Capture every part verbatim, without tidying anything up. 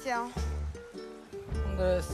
Здрасте. Здрасте.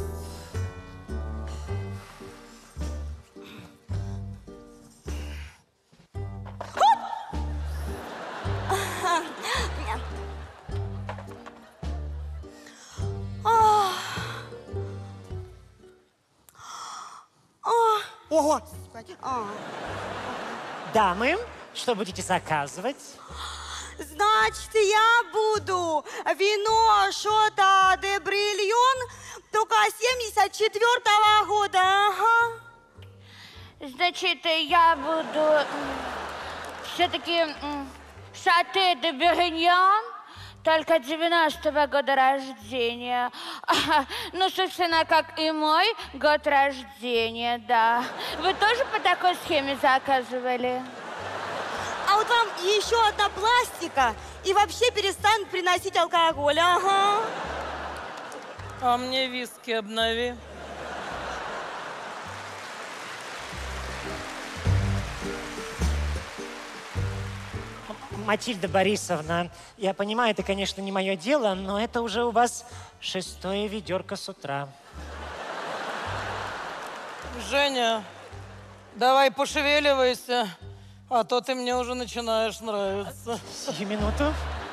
О, Господи. А. Дамы, что будете заказывать? Значит, я буду вино Шота де Брильон, только семьдесят четвёртого года. Ага. Значит, я буду все-таки Шоте де Брильон, только девяностого года рождения. Ну, собственно, как и мой год рождения, да. Вы тоже по такой схеме заказывали? А вот вам еще одна пластика, и вообще перестанут приносить алкоголь. Ага. А мне виски обнови. Матильда Борисовна, я понимаю, это, конечно, не мое дело, но это уже у вас шестое ведерко с утра. Женя, давай пошевеливайся, а то ты мне уже начинаешь нравиться. Сию минуту.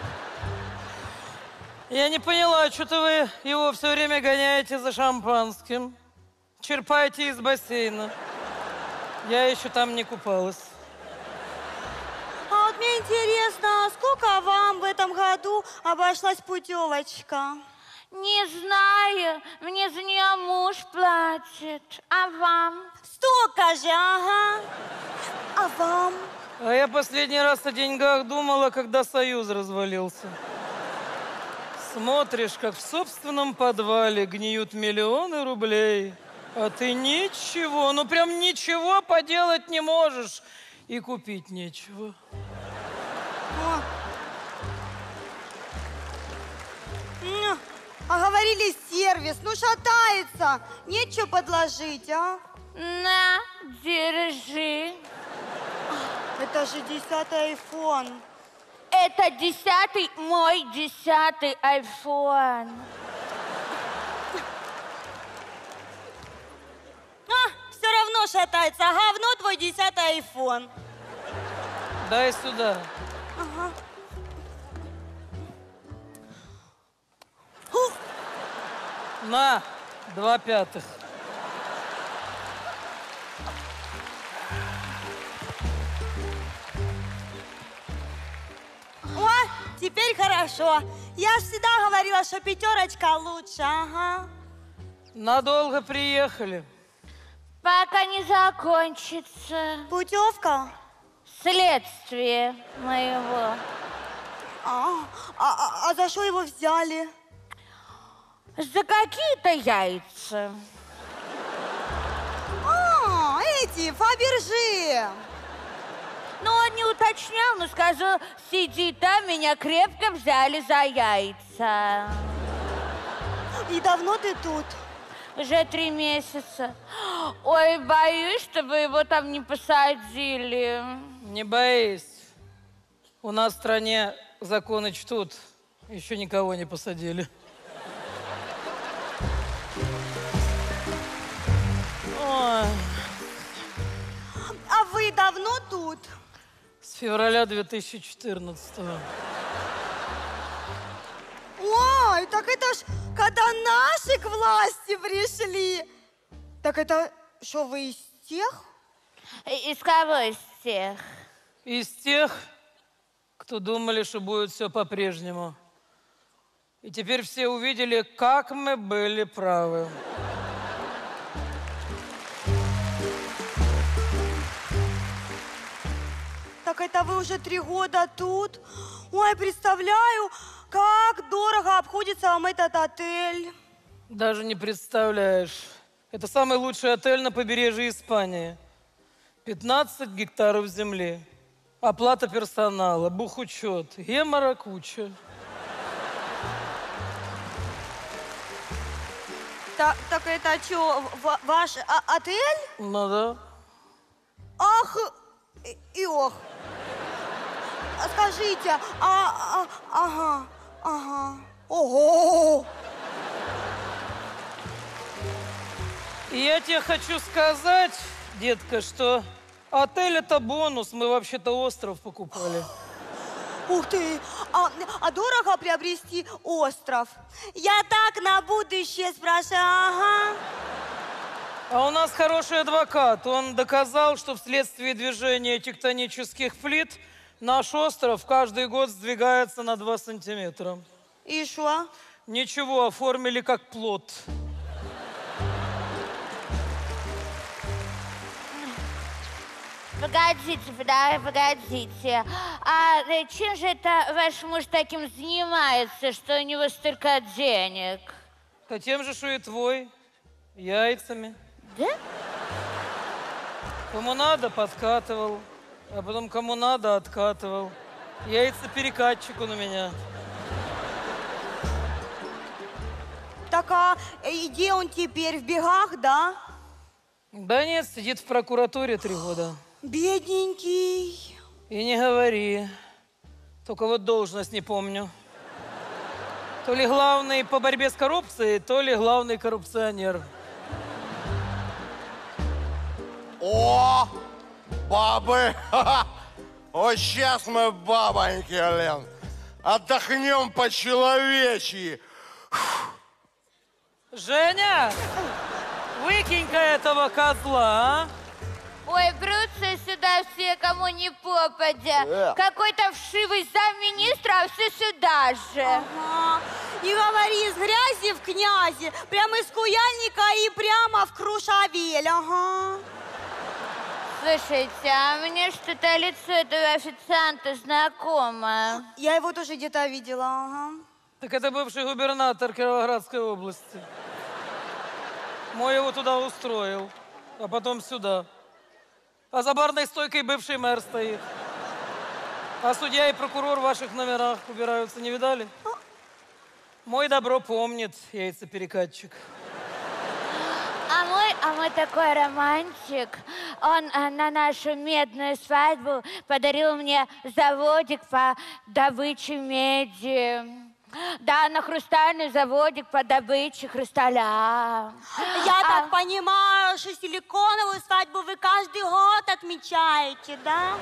Я не поняла, что-то вы его все время гоняете за шампанским. Черпаете из бассейна. Я еще там не купалась. А вот мне интересно, сколько вам в этом году обошлась путевочка? Не знаю, мне за нее муж платит. А вам? Столько же, ага. А вам? А я последний раз о деньгах думала, когда Союз развалился. Смотришь, как в собственном подвале гниют миллионы рублей, а ты ничего, ну прям ничего поделать не можешь. И купить нечего. О. М, А говорили, сервис, ну шатается. Нечего подложить, а? На, держи. Это же десятый айфон. Это десятый, мой десятый айфон. А, все равно шатается. А говно твой десятый айфон. Дай сюда. Ага. На, два пятых. О, теперь хорошо. Я ж всегда говорила, что пятерочка лучше, ага. Надолго приехали. Пока не закончится Путевка? следствие моего. А, а, а, а за что его взяли? За какие-то яйца. А, эти, Фабержи. Ну, он не уточнял, но сказал, сиди там, меня крепко взяли за яйца. И давно ты тут? Уже три месяца. Ой, боюсь, чтобы его там не посадили. Не боись. У нас в стране законы чтут. Еще никого не посадили. Ой. А вы давно тут? С февраля две тысячи четырнадцатого. Ой, так это ж когда наши к власти пришли. Так это что, вы из тех? Из кого из тех? Из тех, кто думали, что будет все по-прежнему. И теперь все увидели, как мы были правы. Так это вы уже три года тут? Ой, представляю, как дорого обходится вам этот отель. Даже не представляешь. Это самый лучший отель на побережье Испании. пятнадцать гектаров земли. Оплата персонала, бухучет, гемора куча. Так, так это что, ваш а, отель? Ну да. Ах, и, и ох. А скажите, а, а, ага, ага, ого. И я тебе хочу сказать, детка, что отель это бонус. Мы вообще-то остров покупали. Ух ты, а, а дорого приобрести остров? Я так на будущее спрашиваю, ага. А у нас хороший адвокат. Он доказал, что вследствие движения тектонических плит наш остров каждый год сдвигается на два сантиметра. И что? Ничего, оформили как плот. Погодите, да, погодите. А э, чем же это ваш муж таким занимается, что у него столько денег? Да тем же, что и твой. Яйцами. Да? Кому надо, подкатывал. А потом кому надо, откатывал. Яйца-перекатчик он у меня. Так, а и где он теперь, в бегах, да? Да нет, сидит в прокуратуре три года. Бедненький. И не говори. Только вот должность не помню. То ли главный по борьбе с коррупцией, то ли главный коррупционер. О, бабы! Вот сейчас мы, бабоньки, Лен, отдохнем по-человечьи. Женя, выкинь-ка этого козла, а? Ой, прутся сюда все, кому не попадя. Э. Какой-то вшивый замминистра, а все сюда же. Ага. Не говори, из грязи в князи. Прямо из куяльника и прямо в Крушавель, ага. Слушайте, а мне что-то лицо этого официанта знакомо. Я его тоже где-то видела, ага. Так это бывший губернатор Кировоградской области. Мой его туда устроил, а потом сюда. А за барной стойкой бывший мэр стоит. А судья и прокурор в ваших номерах убираются, не видали? Мой добро помнит, яйцеперекатчик. А мой, а мой такой романтик. Он а, на нашу медную свадьбу подарил мне заводик по добыче меди. Да, на хрустальный заводик по добыче хрусталя. Я А- так понимаю, что силиконовую свадьбу вы каждый год отмечаете, да?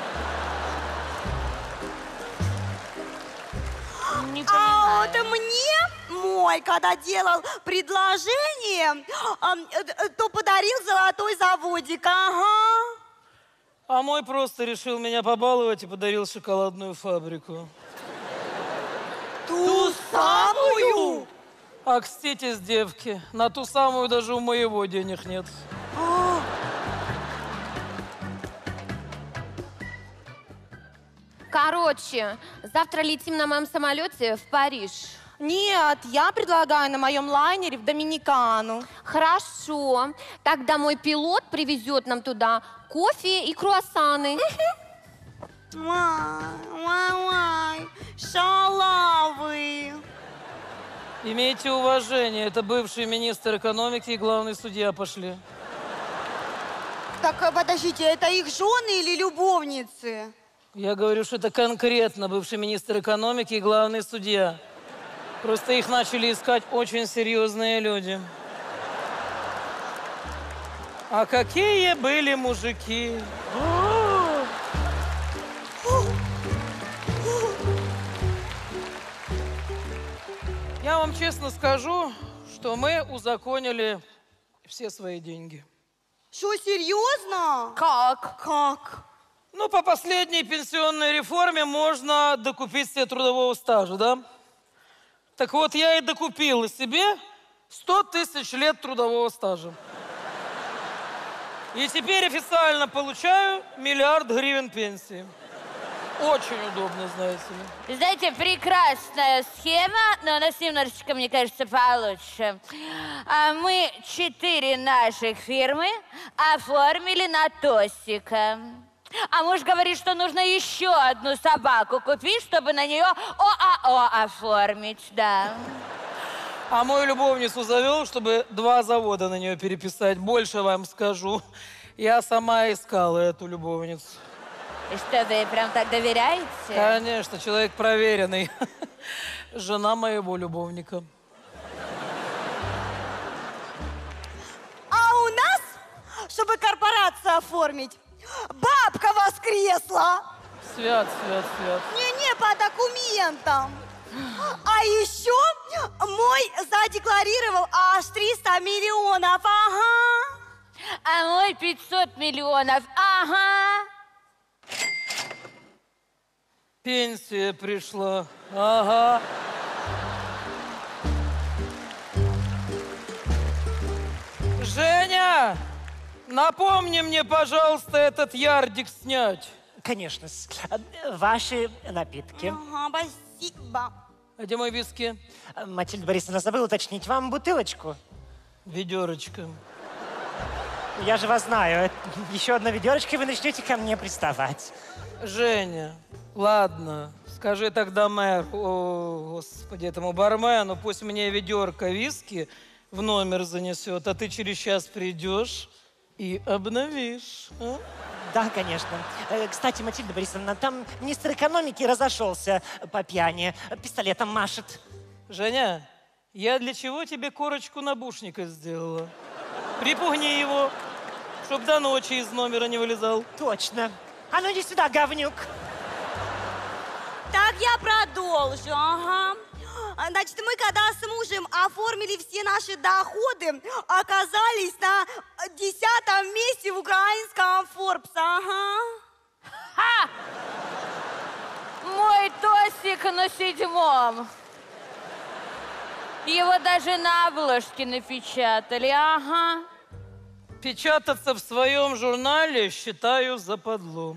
Не А понимаю. вот мне мой, когда делал предложение, а, э, то подарил золотой заводик, ага. А мой просто решил меня побаловать и подарил шоколадную фабрику. Ту самую? А кстати, девки, на ту самую даже у моего денег нет. А, Короче, завтра летим на моем самолете в Париж. Нет, я предлагаю на моем лайнере в Доминикану. Хорошо. Тогда мой пилот привезет нам туда кофе и круассаны. Ой, ой, ой, шалавы. Имейте уважение, это бывший министр экономики и главный судья пошли. Так, а, подождите, это их жены или любовницы? Я говорю, что это конкретно бывший министр экономики и главный судья. Просто их начали искать очень серьезные люди. А какие были мужики? Я вам честно скажу, что мы узаконили все свои деньги. Что, серьезно? Как? Как? Ну, по последней пенсионной реформе можно докупить себе трудового стажа, да? Так вот, я и докупила себе сто тысяч лет трудового стажа. И теперь официально получаю миллиард гривен пенсии. Очень удобно, знаете ли. Знаете, прекрасная схема, но у нас немножечко, мне кажется, получше. А мы четыре наших фирмы оформили на Тосика. А муж говорит, что нужно еще одну собаку купить, чтобы на нее ОАО оформить, да. А мою любовницу завел, чтобы два завода на нее переписать. Больше вам скажу. Я сама искала эту любовницу. И что, вы прям так доверяете? Конечно, человек проверенный. Жена моего любовника. А чтобы корпорацию оформить. Бабка воскресла. Свят, свят, свят. Не-не, по документам. А еще мой задекларировал аж триста миллионов, ага. А мой пятьсот миллионов, ага. Пенсия пришла, ага. Женя, напомни мне, пожалуйста, этот ярдик снять. Конечно. с- Ваши напитки. Ага, спасибо. А где мой виски? Матильда Борисовна, забыл уточнить вам бутылочку. Ведерочка. Я же вас знаю. Еще одна ведерочка, и вы начнете ко мне приставать. Женя, ладно, скажи тогда мэру, о, господи, этому бармену, пусть мне ведерко виски в номер занесет, а ты через час придешь и обновишь. А? Да, конечно. Э, Кстати, Матильда Борисовна, там министр экономики разошелся по пьяни. Пистолетом машет. Женя, я для чего тебе корочку набушника сделала? Припугни его, чтоб до ночи из номера не вылезал. Точно. А ну иди сюда, говнюк. Так я продолжу, ага. А, Значит, мы когда с мужем оформили все наши доходы, оказались на десятом месте в украинском Forbes, ага. Ха! Мой Тосик на седьмом. Его даже на обложке напечатали, ага. Печататься в своем журнале считаю западло.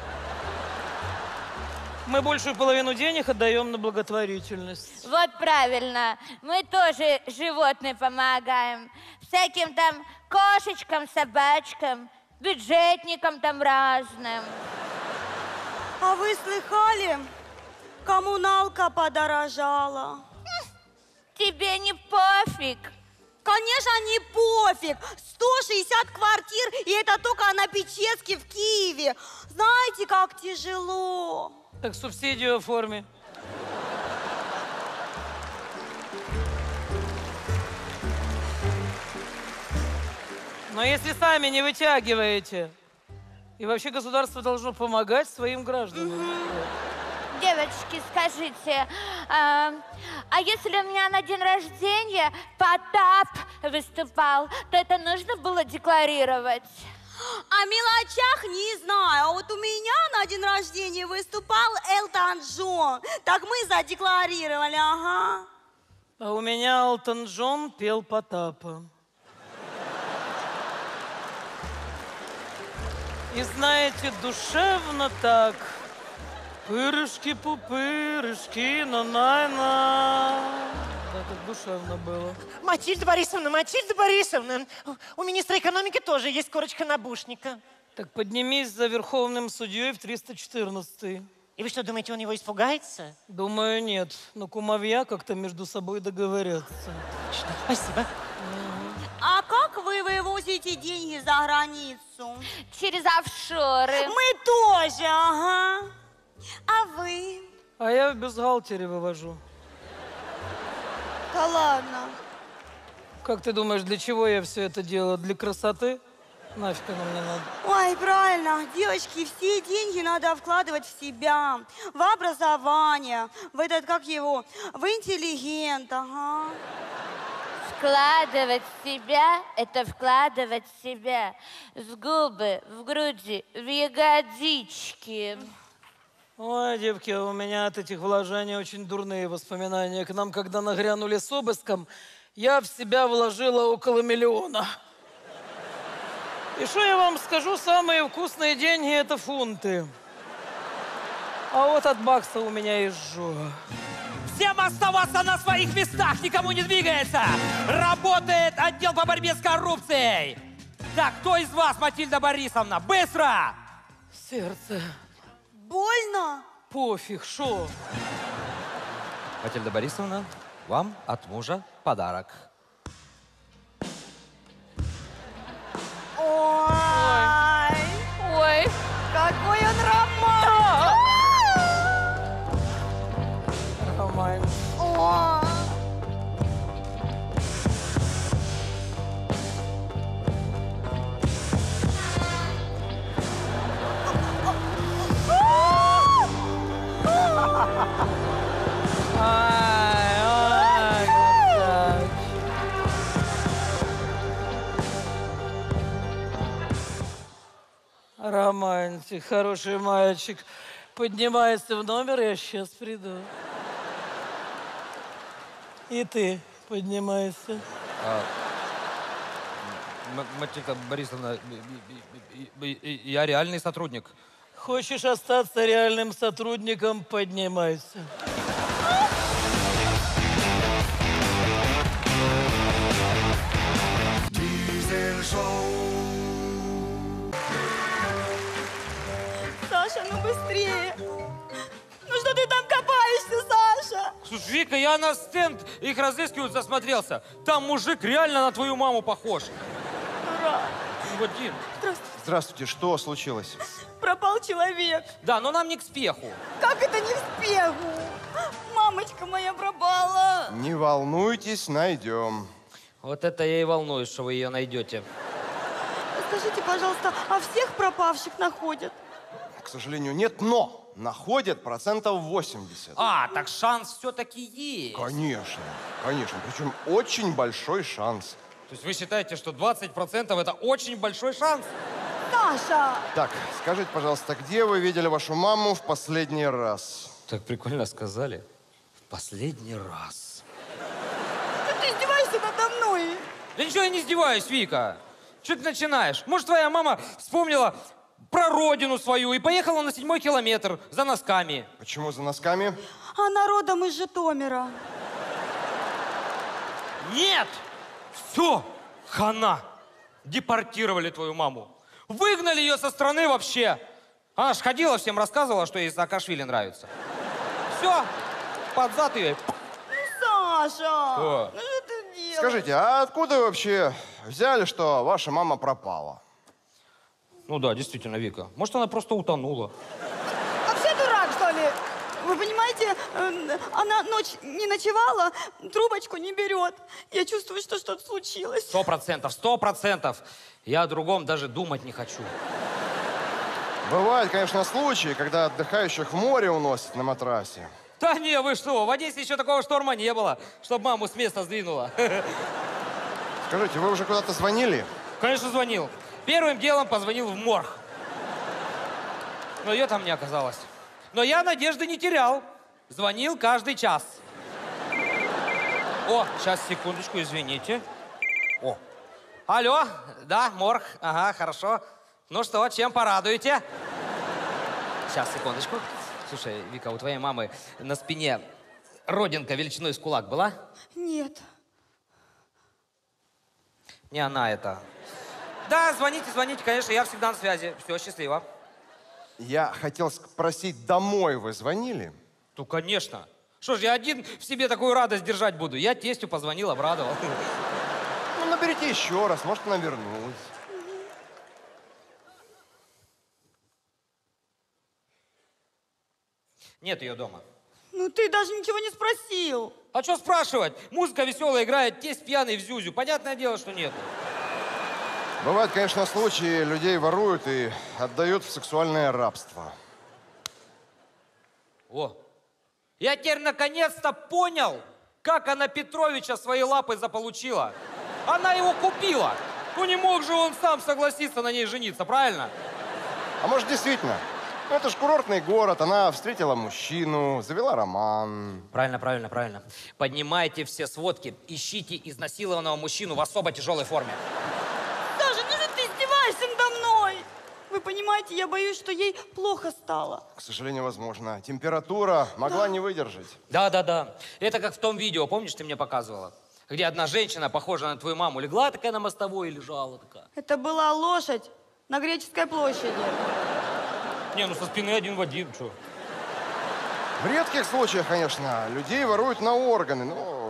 Мы большую половину денег отдаем на благотворительность. Вот правильно. Мы тоже животным помогаем. Всяким там кошечкам, собачкам, бюджетникам там разным. А вы слыхали? Коммуналка подорожала. Тебе не пофиг. Конечно, не пофиг. сто шестьдесят квартир, и это только на Печерске в Киеве. Знаете, как тяжело. Так субсидию оформи. Но если сами не вытягиваете, и вообще государство должно помогать своим гражданам. Девочки, скажите, а, а если у меня на день рождения Потап выступал, то это нужно было декларировать? О мелочах не знаю. А вот у меня на день рождения выступал Элтон Джон. Так мы задекларировали, ага. А у меня Элтон Джон пел Потапа. И знаете, душевно так. Пырышки-пупырышки, на-на-на. Да, так душевно было. Матильда Борисовна, Матильда Борисовна, у министра экономики тоже есть корочка набушника. Так поднимись за верховным судьей в триста четырнадцатый. И вы что, думаете, он его испугается? Думаю, нет. Но кумовья как-то между собой договорятся. Точно. Спасибо. А как вы вывозите деньги за границу? Через офшоры. Мы тоже, ага. А вы? А я в бюстгальтере вывожу. Да ладно. Как ты думаешь, для чего я все это делаю? Для красоты? Нафиг оно мне надо? Ой, правильно. Девочки, все деньги надо вкладывать в себя, в образование, в этот, как его, в интеллигент, ага. Вкладывать в себя – это вкладывать в себя. В губы, в груди, в ягодички. Ой, девки, у меня от этих вложений очень дурные воспоминания. К нам, когда нагрянули с обыском, я в себя вложила около миллиона. И что я вам скажу, самые вкусные деньги – это фунты. А вот от бакса у меня изжога. Всем оставаться на своих местах, никому не двигается. Работает отдел по борьбе с коррупцией. Так, кто из вас, Матильда Борисовна? Быстро! Сердце. Больно? Пофиг, шо? Матильда Борисовна, вам от мужа подарок. Ой, Ой, какой он романтик! Романтик. Ой. Романтик, хороший мальчик. Поднимайся в номер, я сейчас приду. И ты поднимайся. А, М- Матильда Борисовна, я реальный сотрудник. Хочешь остаться реальным сотрудником, поднимайся. Саша, ну быстрее. Ну что ты там копаешься, Саша? Слушай, Вика, я на стенд их разыскивают, засмотрелся. Там мужик реально на твою маму похож. Ура. Вадим. Здравствуйте. Здравствуйте, что случилось? Пропал человек. Да, но нам не к спеху. Как это не в спеху? Мамочка моя пропала. Не волнуйтесь, найдем. Вот это я и волнуюсь, что вы ее найдете. Скажите, пожалуйста, а всех пропавших находят? К сожалению, нет, но находят процентов восемьдесят. А, так шанс все-таки есть. Конечно, конечно. Причем очень большой шанс. То есть вы считаете, что двадцать процентов это очень большой шанс? Саша! Так, скажите, пожалуйста, где вы видели вашу маму в последний раз? Так прикольно сказали. В последний раз. Ты издеваешься надо мной? Да ничего я не издеваюсь, Вика. Что ты начинаешь? Может, твоя мама вспомнила про родину свою и поехала на седьмой километр за носками. Почему за носками? Она родом из Житомира. Нет! Все, хана. Депортировали твою маму. Выгнали ее со страны вообще. Она ж ходила, всем рассказывала, что ей Саакашвили нравится. Все, под зад ее. Саша! Что? Ну что ты делаешь? Скажите, а откуда вы вообще взяли, что ваша мама пропала? Ну да, действительно, Вика. Может, она просто утонула. Вообще дурак, что ли? Вы понимаете, э, она ночь не ночевала, трубочку не берет. Я чувствую, что что-то случилось. Сто процентов, сто процентов. Я о другом даже думать не хочу. Бывают, конечно, случаи, когда отдыхающих в море уносят на матрасе. Да не, вы что, в Одессе еще такого шторма не было, чтобы маму с места сдвинула. Скажите, вы уже куда-то звонили? Конечно, звонил. Первым делом позвонил в морг. Но ее там не оказалось. Но я надежды не терял. Звонил каждый час. О, сейчас, секундочку, извините. О. Алло, да, морг. Ага, хорошо. Ну что, чем порадуете? Сейчас, секундочку. Слушай, Вика, у твоей мамы на спине родинка величиной с кулак была? Нет. Не она это. Да, звоните, звоните, конечно, я всегда на связи. Все, счастливо. Я хотел спросить, домой вы звонили? Ну, конечно. Что ж, я один в себе такую радость держать буду. Я тестю позвонил, обрадовал. Ну, наберите еще раз, может, она вернулась. Нет ее дома. Ну ты даже ничего не спросил. А что спрашивать? Музыка веселая играет, тесть пьяный в зюзю. Понятное дело, что нет. Бывают, конечно, случаи, людей воруют и отдают в сексуальное рабство. О, я теперь наконец-то понял, как она Петровича своей лапой заполучила. Она его купила. Ну не мог же он сам согласиться на ней жениться, правильно? А может, действительно? Ну, это ж курортный город, она встретила мужчину, завела роман. Правильно, правильно, правильно. Поднимайте все сводки, ищите изнасилованного мужчину в особо тяжелой форме. Саша, ну же ты издеваешься надо мной? Вы понимаете, я боюсь, что ей плохо стало. К сожалению, возможно. Температура могла не выдержать. Да, да, да. Это как в том видео, помнишь, ты мне показывала? Где одна женщина, похожая на твою маму, легла такая на мостовой и лежала такая. Это была лошадь на Греческой площади. Не, ну со спины один в один, что? В редких случаях, конечно, людей воруют на органы, но...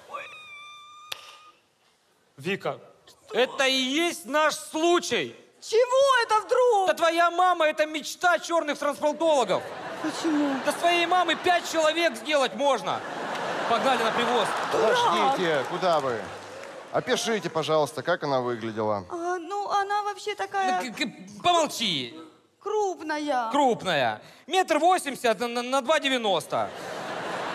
Вика, что? Это и есть наш случай. Чего это вдруг? Да твоя мама – это мечта черных трансплантологов. Почему? Да с твоей мамы пять человек сделать можно. Погнали на привоз. Подождите, куда вы? Опишите, пожалуйста, как она выглядела. А, ну, она вообще такая Ну, помолчи. крупная. Крупная. Метр восемьдесят на, на два девяносто.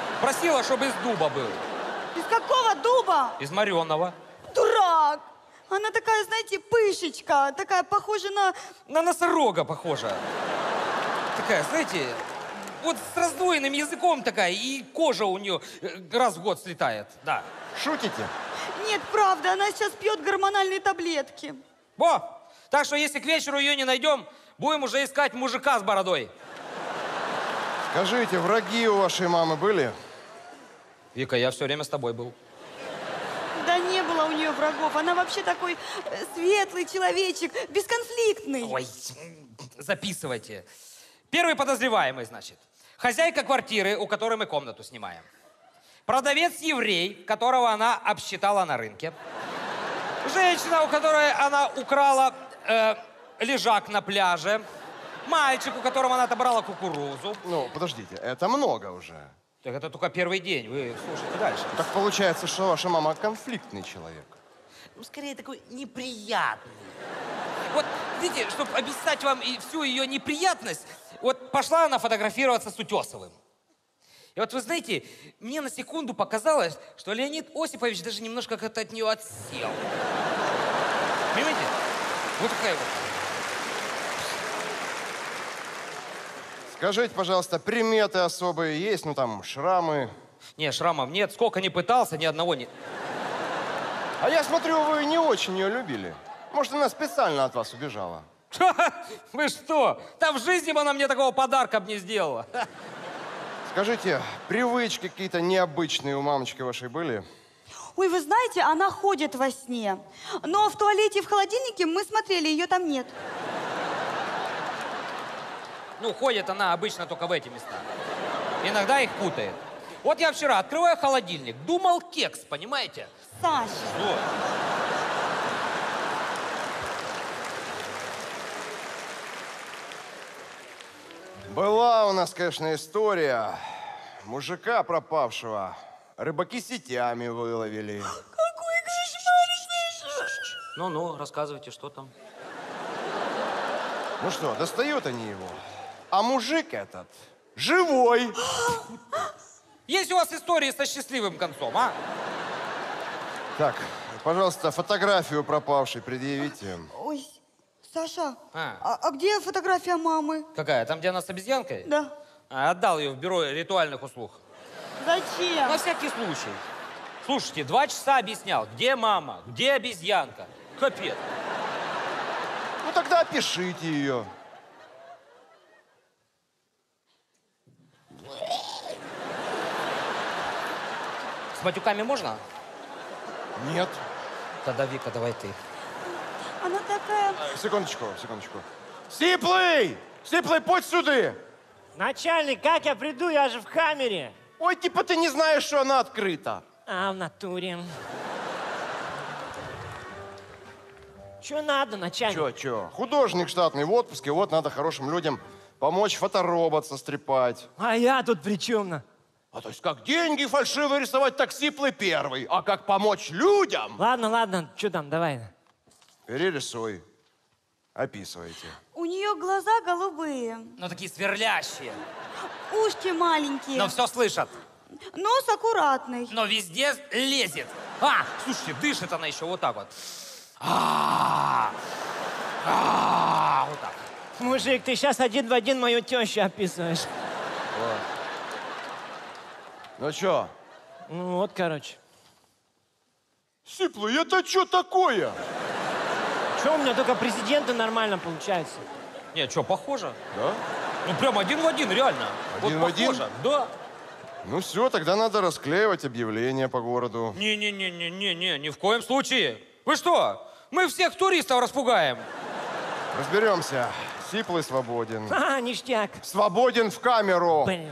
Просила, чтобы из дуба был. Из какого дуба? Из мореного. Дурак! Она такая, знаете, пышечка, такая похожа на... На носорога похожа. Такая, знаете, вот с раздвоенным языком такая, и кожа у нее раз в год слетает. Да. Шутите? Нет, правда, она сейчас пьет гормональные таблетки. Во! Так что если к вечеру ее не найдем, будем уже искать мужика с бородой. Скажите, враги у вашей мамы были? Вика, я все время с тобой был. Да не было у нее врагов. Она вообще такой э, светлый человечек, бесконфликтный. Ой, записывайте. Первый подозреваемый, значит. Хозяйка квартиры, у которой мы комнату снимаем. Продавец-еврей, которого она обсчитала на рынке. Женщина, у которой она украла э, лежак на пляже. Мальчик, у которого она отобрала кукурузу. Ну, подождите, это много уже. Так это только первый день, вы слушайте дальше. Так получается, что ваша мама конфликтный человек. Ну, скорее, такой неприятный. Вот, видите, чтобы объяснять вам и всю ее неприятность, вот пошла она фотографироваться с Утесовым. И вот вы знаете, мне на секунду показалось, что Леонид Осипович даже немножко как-то от нее отсел. Понимаете? Вот такая вот. Скажите, пожалуйста, приметы особые есть? Ну, там, шрамы? Не, шрамов нет. Сколько ни пытался, ни одного не... А я смотрю, вы не очень ее любили. Может, она специально от вас убежала? Вы что? Там в жизни бы она мне такого подарка бы не сделала. Скажите, привычки какие-то необычные у мамочки вашей были? Ой, вы знаете, она ходит во сне. Но в туалете и в холодильнике мы смотрели, ее там нет. Ну, ходит она обычно только в эти места. Иногда их путает. Вот я вчера открываю холодильник, думал кекс, понимаете? Саша. Что? Была у нас, конечно, история. Мужика пропавшего рыбаки сетями выловили. Какой кошмар! Ну-ну, рассказывайте, что там. Ну что, достают они его. А мужик этот живой. Есть у вас истории со счастливым концом, а? Так, пожалуйста, фотографию пропавшей предъявите. Ой, Саша, А. а, а где фотография мамы? Какая? Там, где она с обезьянкой? Да. А, отдал ее в бюро ритуальных услуг. Зачем? На всякий случай. Слушайте, два часа объяснял, где мама, где обезьянка. Капец. Ну тогда опишите ее. С матюками можно? Нет. Тогда, Вика, давай ты. Она такая... Секундочку, секундочку. Сиплый! Сиплый, путь сюда! Начальник, как я приду? Я же в камере. Ой, типа ты не знаешь, что она открыта. А, в натуре. Че надо, начальник? Чё, чё? Художник штатный в отпуске, вот надо хорошим людям помочь фоторобот состряпать. А я тут при чем? А то есть как деньги фальшивые рисовать, так Сиплый первый. А как помочь людям? Ладно, ладно, что там, давай. Перерисуй. Описывайте. У нее глаза голубые, Ну, такие сверлящие. ушки маленькие, Но все слышат. нос аккуратный. Но везде лезет. А, слушайте, дышит она еще вот так вот. А, а, вот так. Мужик, ты сейчас один в один мою тещу описываешь. Вот. Ну чё? Ну вот, короче. Сиплый, это что такое? Че у меня только президенты нормально получается? Не, что, похоже? Да? Ну, прям один в один, реально. Один вот в один? похоже. Да. Ну все, тогда надо расклеивать объявления по городу. Не-не-не-не-не-не, ни в коем случае. Вы что? Мы всех туристов распугаем. Разберемся. Сиплый свободен. А, ништяк. Свободен в камеру. Блин.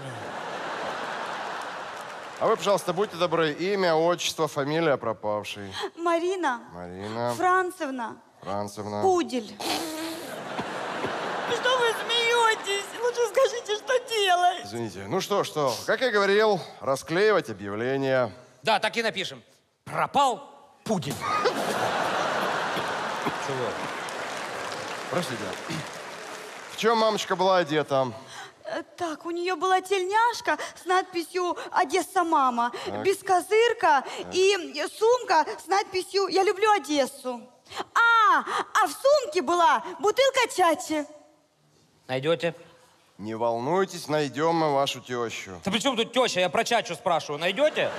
А вы, пожалуйста, будьте добры. Имя, отчество, фамилия пропавшей. Марина Марина Францевна Францевна. Пудель. Что вы смеетесь? Лучше скажите, что делать. Извините. Ну что, что? Как я говорил, расклеивать объявления. Да, так и напишем. Пропал пудель. Чего? Простите. В чем мамочка была одета? Э, Так, у нее была тельняшка с надписью «Одесса, мама», Так. бескозырка и сумка с надписью «Я люблю Одессу». А, а в сумке была бутылка чачи. Найдете? Не волнуйтесь, найдем мы вашу тещу. Да при чем тут теща? Я про чачу спрашиваю. Найдете?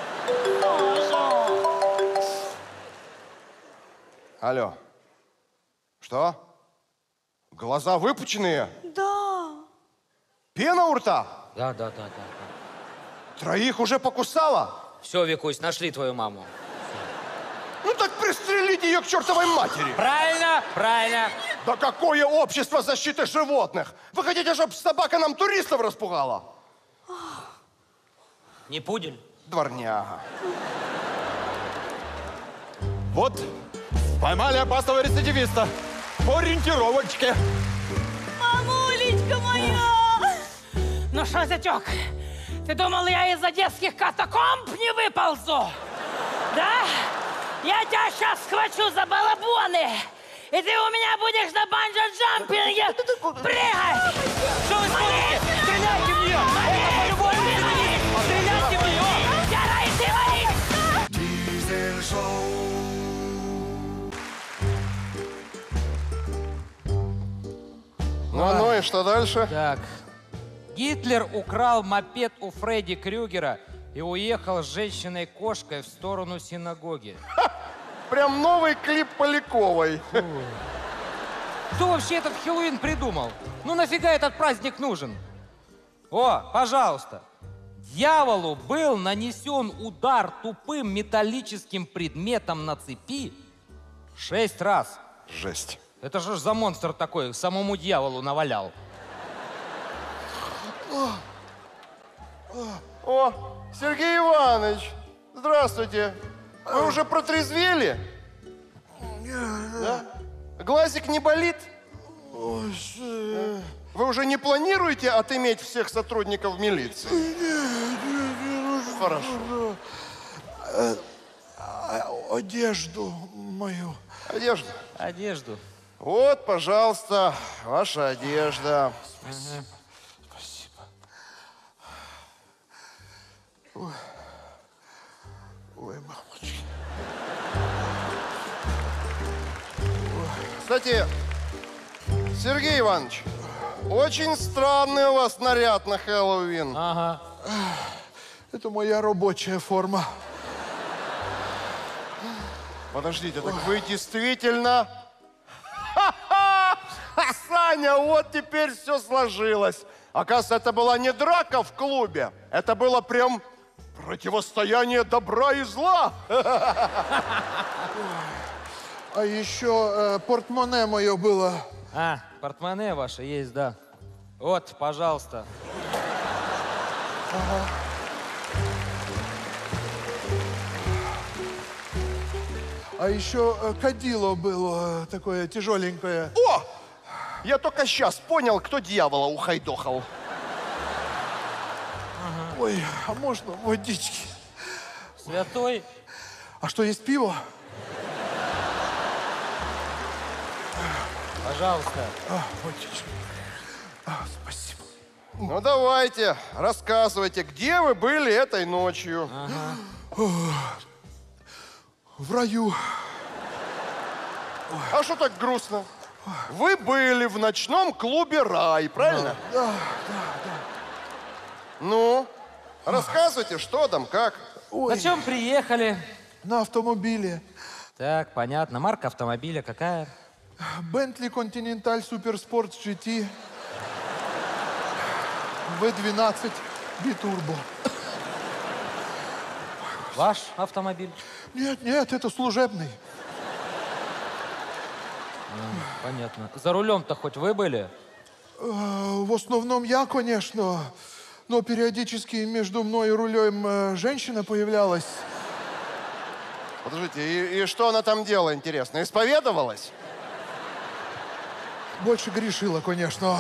Алло. Что? Глаза выпученные? Да. Пена у рта? Да, да, да, да. Троих уже покусала? Все, Викусь, нашли твою маму. Ну так пристрелите ее к чертовой матери. Правильно, правильно. Да какое общество защиты животных? Вы хотите, чтобы собака нам туристов распугала? Не пудель? Дворняга. Вот, поймали опасного рецидивиста. По ориентировочке. Мамулечка моя! Ну что, зятек, ты думал, я из-за детских катакомб не выползу? Да? Я тебя сейчас схвачу за балабоны, и ты у меня будешь на банджо-джампинге прыгать! Что вы смотрите? Стреляйте в нее! Это по-любому рецидивист! Стреляйте в нее! Я ты Ну, ну и что дальше? Так. Гитлер украл мопед у Фредди Крюгера и уехал с женщиной-кошкой в сторону синагоги. Прям новый клип Поляковой. Кто вообще этот Хэллоуин придумал? Ну нафига этот праздник нужен? О, пожалуйста. Дьяволу был нанесен удар тупым металлическим предметом на цепи шесть раз. Жесть. Это же ж за монстр такой, самому дьяволу навалял. О, Сергей Иванович, здравствуйте. Вы уже протрезвели? Да? Глазик не болит? Вы уже не планируете отыметь всех сотрудников милиции? Хорошо. Одежду мою. Одежду? Одежду. Вот, пожалуйста, ваша одежда. Спасибо. Спасибо. Ой, Ой мамочки. Кстати, Сергей Иванович, очень странный у вас наряд на Хэллоуин. Ага. Это моя рабочая форма. Подождите, так вы действительно... Ха-ха! Саня, вот теперь все сложилось. Оказывается, это была не драка в клубе. Это было прям противостояние добра и зла. А еще э, портмоне мое было. А, портмоне ваше есть, да. Вот, пожалуйста. Ага. А еще э, кадило было такое тяжеленькое. О! Я только сейчас понял, кто дьявола ухайдохал. Ага. Ой, а можно водички? Святой. А что, есть пиво? Пожалуйста. А, водичка. А, спасибо. Ну, давайте, рассказывайте, где вы были этой ночью? Ага. В раю. А что так грустно? Вы были в ночном клубе «Рай», правильно? Да, да, да. Ну, рассказывайте, что там, как? Ой. На чем приехали? На автомобиле. Так, понятно. Марка автомобиля какая? Bentley Continental Supersport джи ти. вэ двенадцать битурбо. Ваш автомобиль? Нет, нет, это служебный. А, понятно. За рулем-то хоть вы были? Э, В основном я, конечно. Но периодически между мной и рулем э, женщина появлялась. Подождите, и, и что она там делала, интересно? Исповедовалась? Больше грешила, конечно.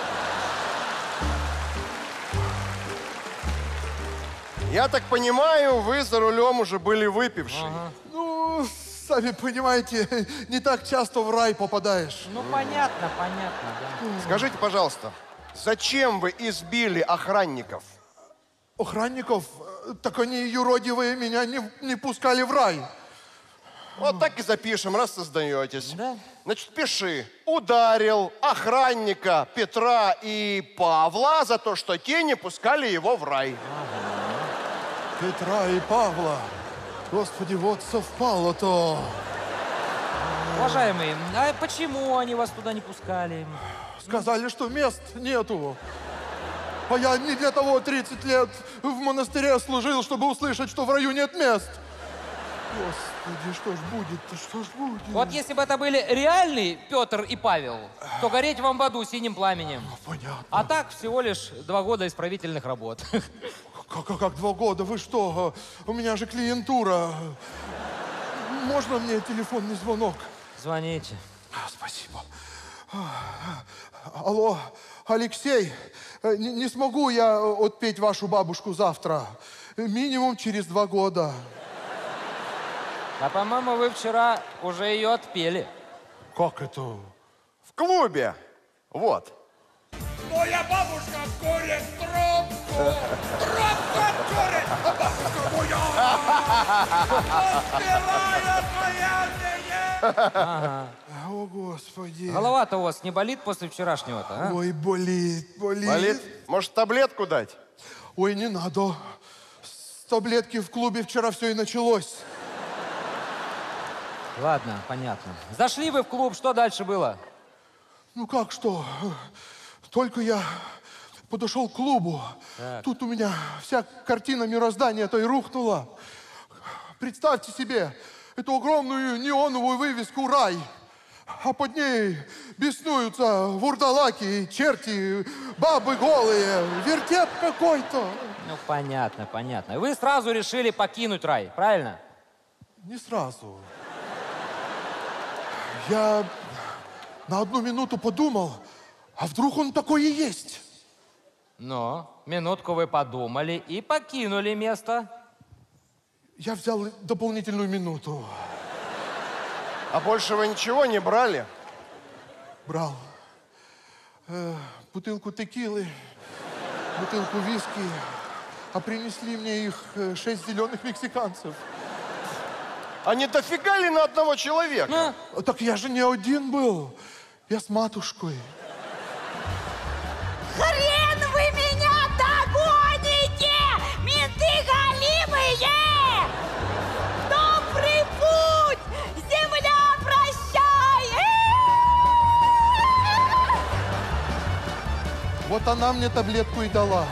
Я так понимаю, вы за рулем уже были выпившие. Ага. Ну, сами понимаете, не так часто в рай попадаешь. Ну, понятно, понятно, да. Скажите, пожалуйста, зачем вы избили охранников? Охранников? Так они юродивые меня не, не пускали в рай. Вот так и запишем, раз создаетесь. Да. Значит, пиши. Ударил охранника Петра и Павла за то, что те не пускали его в рай. Петра и Павла. Господи, вот совпало-то. Уважаемые, а почему они вас туда не пускали? Сказали, что мест нету. А я не для того тридцать лет в монастыре служил, чтобы услышать, что в раю нет мест. Господи, что ж будет-то, что ж будет? Вот если бы это были реальные Петр и Павел, то гореть вам в аду синим пламенем. Понятно. А так всего лишь два года исправительных работ. Как, как, как два года? Вы что? У меня же клиентура. Можно мне телефонный звонок? Звоните. Спасибо. Алло, Алексей, не, не смогу я отпеть вашу бабушку завтра. Минимум через два года. А по-моему, вы вчера уже ее отпели. Как это? В клубе. Вот. Моя бабушка курит трубку, трубку курит, а бабушка моя успевает моя Ага. О, Господи. Голова-то у вас не болит после вчерашнего-то, а? Ой, болит, болит. Болит? Может, таблетку дать? Ой, не надо. С таблетки в клубе вчера все и началось. Ладно, понятно. Зашли вы в клуб, что дальше было? Ну как что? Только я подошел к клубу, Так. тут у меня вся картина мироздания-то и рухнула. Представьте себе эту огромную неоновую вывеску «Рай», а под ней беснуются вурдалаки, черти, бабы голые, вертеп какой-то. Ну, понятно, понятно. Вы сразу решили покинуть рай, правильно? Не сразу. Я на одну минуту подумал, а вдруг он такой и есть? Но минутку вы подумали и покинули место. Я взял дополнительную минуту. А больше вы ничего не брали? Брал э, бутылку текилы, бутылку виски, а принесли мне их э, шесть зеленых мексиканцев. А не дофига ли на одного человека? Ну? Так я же не один был. Я с матушкой. Хрен вы меня догоните, менты галимые! Добрый путь, земля, прощай! Вот она мне таблетку и дала.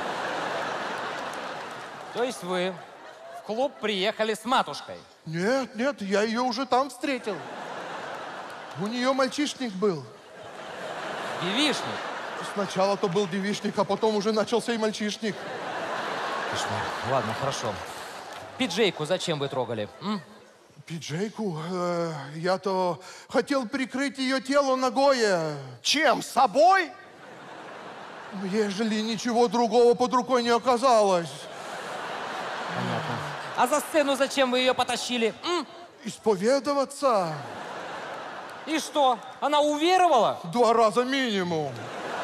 То есть вы в клуб приехали с матушкой? Нет, нет, я ее уже там встретил. У нее мальчишник был. Девичник? Сначала-то был девичник, а потом уже начался и мальчишник. Кошмар. Ладно, хорошо. Пиджейку зачем вы трогали? М? Пиджейку? Э, я-то хотел прикрыть ее тело ногое. Чем? С собой? Ежели ничего другого под рукой не оказалось. Понятно. А за сцену зачем вы ее потащили? М? Исповедоваться. И что? Она уверовала? Два раза минимум.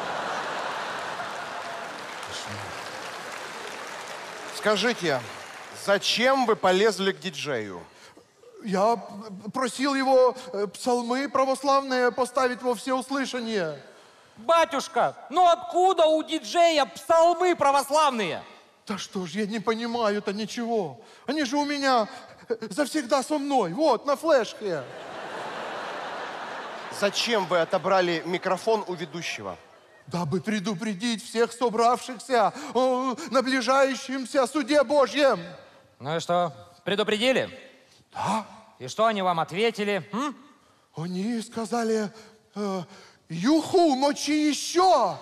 Скажите, зачем вы полезли к диджею? Я просил его э, псалмы православные поставить во всеуслышание. Батюшка, ну откуда у диджея псалмы православные? Да что ж, я не понимаю-то ничего. Они же у меня завсегда со мной. Вот, на флешке. Зачем вы отобрали микрофон у ведущего? Дабы предупредить всех собравшихся о наближающемся суде Божьем. Ну и что, предупредили? Да. И что они вам ответили? М? Они сказали, э, юху, мочи еще.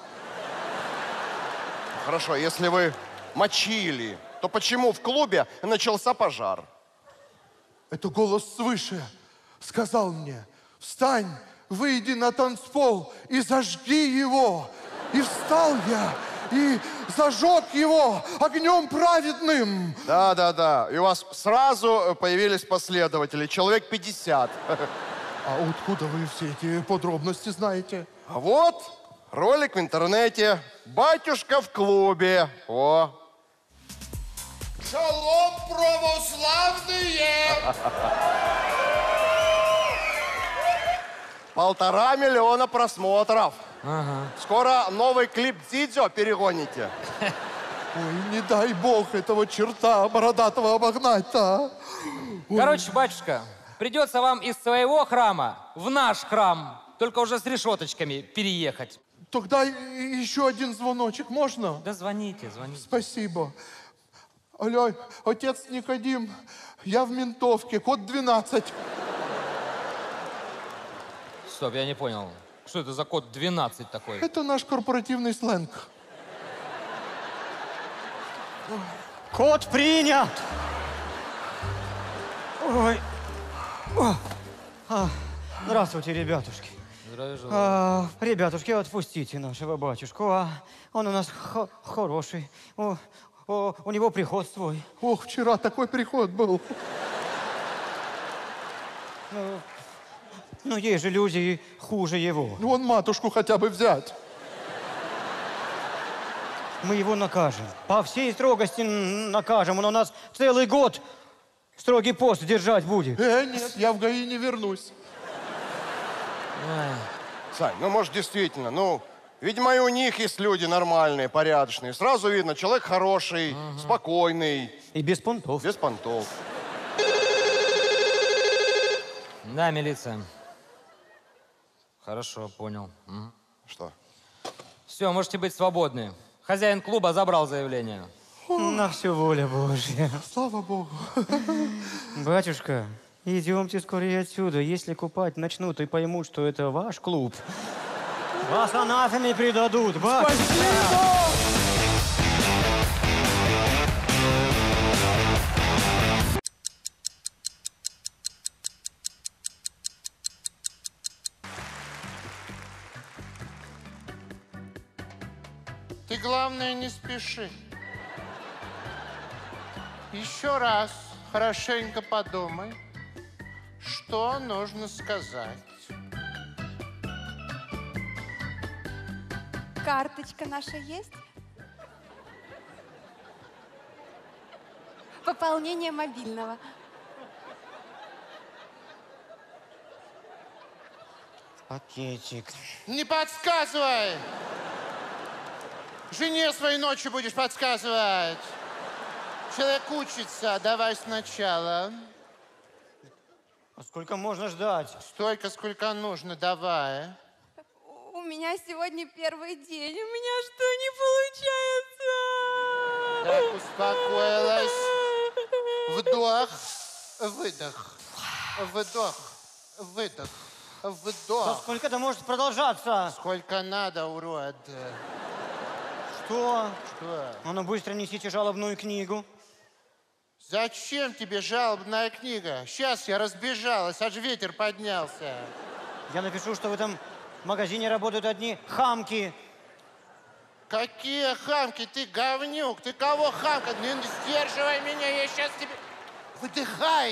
Хорошо, если вы мочили, то почему в клубе начался пожар? Это голос свыше сказал мне, встань, выйди на танцпол и зажги его. И встал я, и зажег его огнем праведным. Да, да, да. И у вас сразу появились последователи, человек пятьдесят. А откуда вы все эти подробности знаете? А вот ролик в интернете. Батюшка в клубе. О. Шалом, православные! Полтора миллиона просмотров. Ага. Скоро новый клип Дзидзё перегоните. Ой, не дай бог этого черта бородатого обогнать-то. а. Короче, батюшка, придется вам из своего храма в наш храм, только уже с решеточками, переехать. Тогда и- еще один звоночек можно? Да звоните, звоните. Спасибо. Алло, отец Никодим, я в ментовке, код двенадцать. Стоп, я не понял. Что это за код двенадцать такой? Это наш корпоративный сленг. Код принят. Ой. О. А, здравствуйте, ребятушки. Здравия желаю. А, ребятушки, отпустите нашего батюшку. А, он у нас хо- хороший. О, о, у него приход свой. Ох, вчера такой приход был. Ну, ну, есть же люди и хуже его. Вон матушку хотя бы взять. Мы его накажем. По всей строгости н- накажем. Он у нас целый год строгий пост держать будет. Э, нет, я в ГАИ не вернусь. Сань, ну, может, действительно, ну, видимо, и у них есть люди нормальные, порядочные. Сразу видно, человек хороший, спокойный. И без понтов. Без понтов. Да, милиция. Хорошо, понял. Мгм. Что? Все, можете быть свободны. Хозяин клуба забрал заявление. На все воля Божья. Слава Богу. Батюшка, идемте скорее отсюда. Если купать начнут и поймут, что это ваш клуб, вас анафеме предадут, батюшка. Ты, главное, не спеши. Еще раз хорошенько подумай, что нужно сказать. Карточка наша есть? Пополнение мобильного. Пакетик. Не подсказывай! Жене своей ночью будешь подсказывать. Человек учится, давай сначала. А сколько можно ждать? Столько, сколько нужно, давай. У меня сегодня первый день. У меня что, не Так, получается? успокоилась. Вдох, выдох. Вдох, выдох. Да Вдох. сколько это может продолжаться? Сколько надо, урод. Что? Что? А ну быстро несите жалобную книгу. Зачем тебе жалобная книга? Сейчас я разбежалась, аж ветер поднялся. Я напишу, что в этом магазине работают одни хамки. Какие хамки? Ты говнюк. Ты кого хамка? Не сдерживай меня, я сейчас тебе... Выдыхай!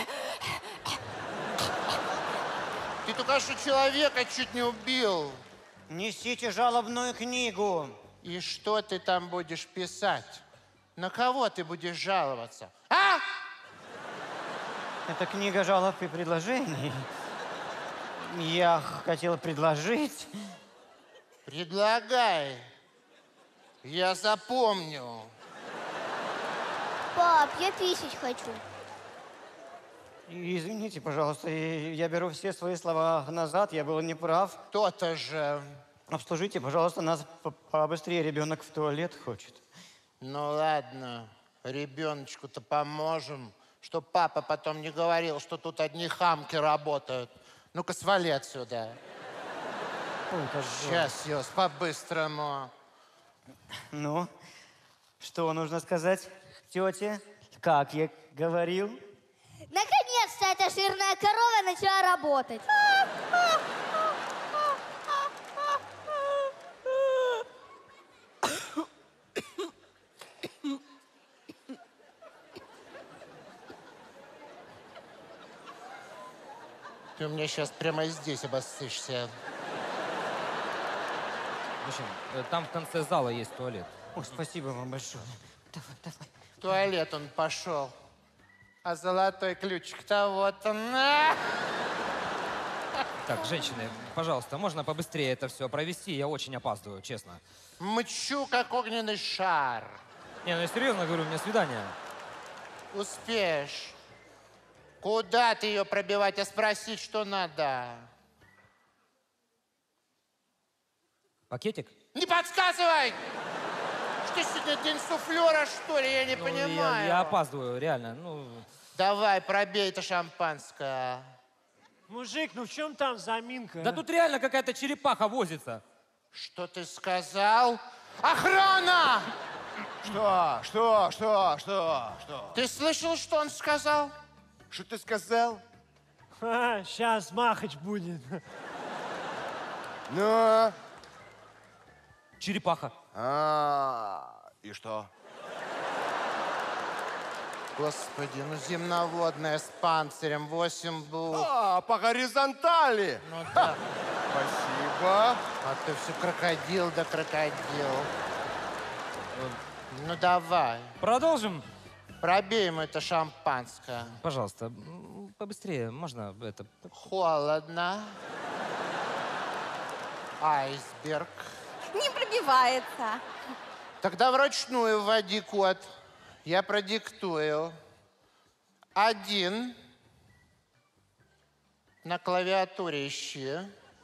Ты только что человека чуть не убил. Несите жалобную книгу. И что ты там будешь писать? На кого ты будешь жаловаться? А? Это книга жалоб и предложений. Я хотел предложить. Предлагай. Я запомню. Пап, я писать хочу. Извините, пожалуйста, я беру все свои слова назад, я был неправ. То-то же. Обслужите, пожалуйста, нас по- побыстрее, ребенок в туалет хочет. Ну ладно, ребеночку-то поможем, чтоб папа потом не говорил, что тут одни хамки работают. Ну-ка, свали отсюда. Ой, как Сейчас, Йос, по-быстрому. Ну, что нужно сказать тете? Как я говорил? Наконец-то эта жирная корова начала работать. Ты у меня сейчас прямо здесь обоссышься. В общем, э, там в конце зала есть туалет. Ой, спасибо вам большое. Давай, давай. В туалет он пошел. А золотой ключик-то вот он. А! Так, женщины, пожалуйста, можно побыстрее это все провести? Я очень опаздываю, честно. Мчу, как огненный шар. Не, ну я серьезно говорю, у меня свидание. Успеешь. Куда ты ее пробивать, а спросить, что надо? Пакетик? Не подсказывай! Что сегодня день суфлера, что ли? Я не Ну, понимаю. Я, я опаздываю, реально. Ну... Давай, пробей это шампанское. Мужик, ну в чем там заминка? Да а? тут реально какая-то черепаха возится. Что ты сказал? Охрана! Что? Что? Что? Что? Что? Ты слышал, что он сказал? Что ты сказал? А, сейчас махач будет. Ну? Черепаха. А, и что? Господи, ну земноводная с панцирем, восемь букв. А, по горизонтали. Ну да. Спасибо. А ты все крокодил да крокодил. Ну давай. Продолжим? Пробей ему это шампанское. Пожалуйста, м, побыстрее, можно это... Холодно. Айсберг. Не пробивается. Тогда вручную вводи код. Я продиктую. Один. На клавиатуре ищи.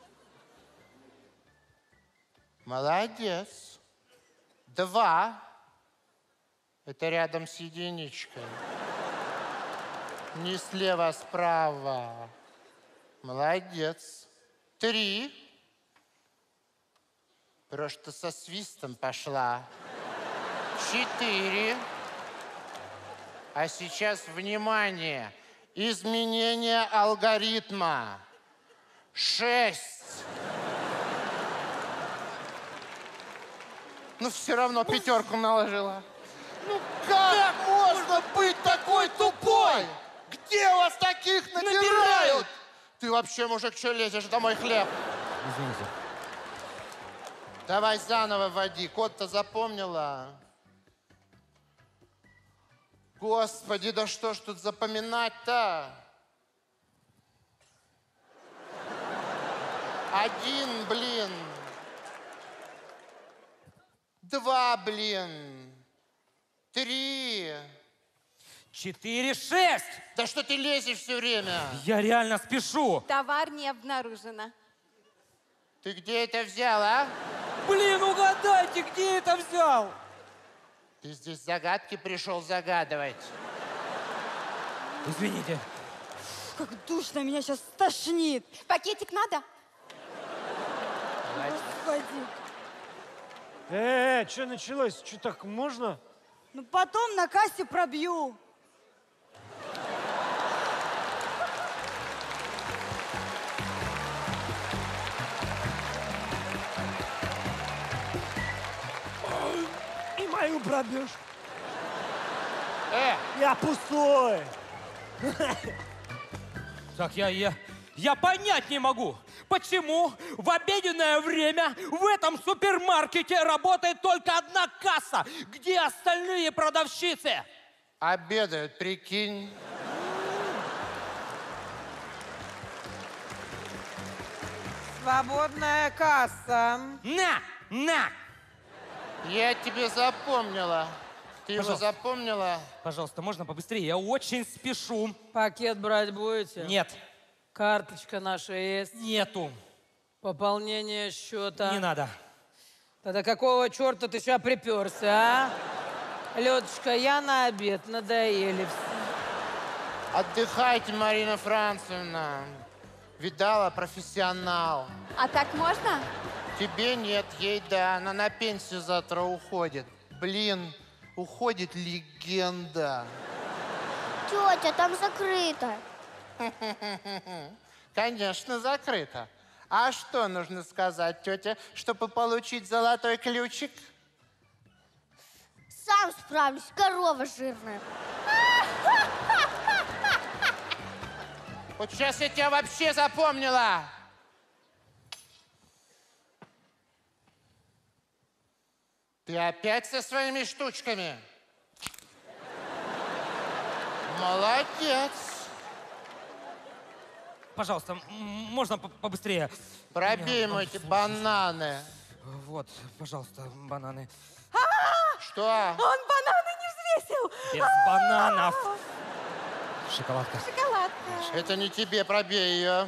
Молодец. Два. Это рядом с единичкой. Не слева, а справа. Молодец. Три. Просто со свистом пошла. Четыре. А сейчас, внимание, изменение алгоритма. Шесть. Ну, все равно пятерку наложила. Ну, как можно быть такой тупой? Где у вас таких набирают? Ты вообще, мужик, что лезешь? Это мой хлеб. Извините. Давай заново вводи. Код-то запомнила? Господи, да что ж тут запоминать-то? Один, блин. Два, блин. Три. Четыре, шесть! Да что ты лезешь все время? Я реально спешу. Товар не обнаружено. Ты где это взял, а? Блин, угадайте, где это взял? Ты здесь загадки пришел загадывать. Извините. Как душно, меня сейчас стошнит. Пакетик надо? Господи. Э, что началось? Что так можно? Ну потом на кассе пробью. И мою пробьешь. Э! Я пустой. Так, я, я, я понять не могу, почему в обеденное время в этом супермаркете работает только одна касса. Где остальные продавщицы? Обедают, прикинь. Свободная касса. На, на! Я тебе запомнила. Ты его Пожалуйста. запомнила? Пожалуйста, можно побыстрее? Я очень спешу. Пакет брать будете? Нет. Карточка наша есть? Нету. Пополнение счета? Не надо. Тогда какого черта ты сейчас приперся, а? Лёдочка, я на обед, надоели все. Отдыхайте, Марина Францевна. Видала, профессионал. А так можно? Тебе нет, ей да. Она на пенсию завтра уходит. Блин, уходит легенда. Тетя, там закрыто. Конечно, закрыто. А что нужно сказать, тетя, чтобы получить золотой ключик? Сам справлюсь, корова жирная. Вот сейчас я тебя вообще запомнила. Ты опять со своими штучками? Молодец. пожалуйста, м, можно по- побыстрее? Пробей ему эти бананы. Вот, пожалуйста, бананы. Что? Он бананы не взвесил. Без бананов. Шоколадка. Шоколадка. Это не тебе, пробей ее.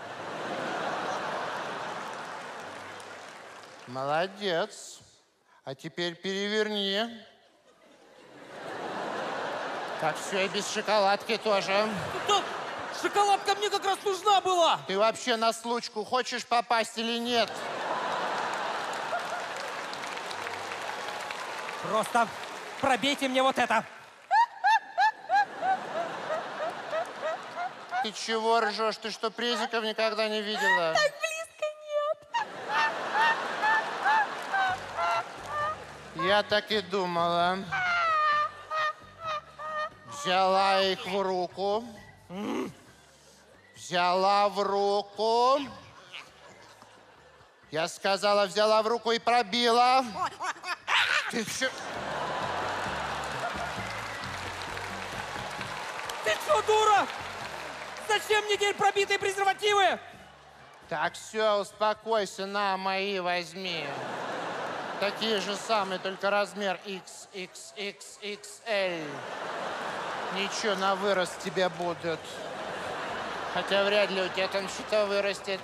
Молодец. А теперь переверни. Так, все, и без шоколадки тоже. Да, шоколадка мне как раз нужна была. Ты вообще на случку хочешь попасть или нет? Просто пробейте мне вот это. Ты чего ржешь? Ты что, презиков никогда не видела? Так близко нет. Я так и думала. Взяла их в руку. Взяла в руку. Я сказала, взяла в руку и пробила. Ты что? Ты что, дура? Зачем мне теперь пробитые презервативы? Так, все, успокойся, на, мои возьми. Такие же самые, только размер икс икс икс икс эль. Ничего, на вырост тебе будут. Хотя вряд ли у тебя там что-то вырастет.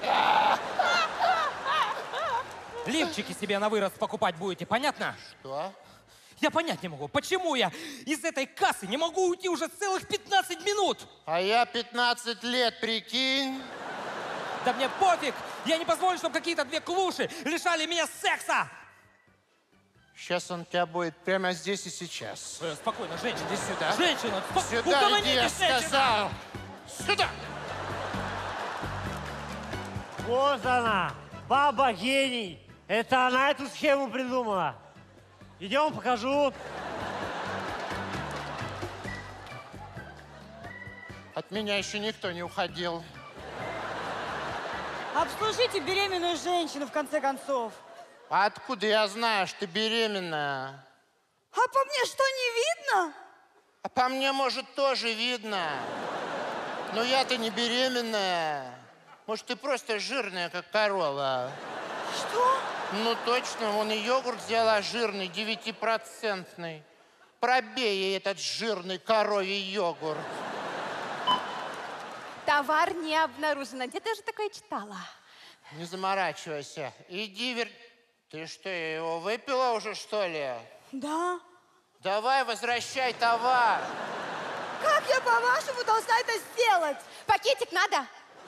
Лифчики себе на вырост покупать будете, понятно? Что? Я понять не могу, почему я из этой кассы не могу уйти уже целых пятнадцать минут? А я пятнадцать лет, прикинь. Да мне пофиг! Я не позволю, чтобы какие-то две клуши лишали меня секса! Сейчас он у тебя будет прямо здесь и сейчас. Э, спокойно, женщина. Иди сюда. Женщина, спо- Сюда иди, я угомонитесь, женщина! сказал. Сюда! Вот она, баба гений. Это она эту схему придумала. Идем, покажу. От меня еще никто не уходил. Обслужите беременную женщину, в конце концов. А откуда я знаю, что ты беременная? А по мне что, не видно? А по мне, может, тоже видно. Но я-то не беременная. Может, ты просто жирная, как корова. Что? Ну, точно. Вон и йогурт взяла жирный, девятипроцентный. Пробей ей этот жирный коровий йогурт. Товар не обнаружен. Где ты же такое читала? Не заморачивайся. Иди вер... Ты что, его выпила уже, что ли? Да. Давай, возвращай товар. Как я, по-вашему, должна это сделать? Пакетик надо?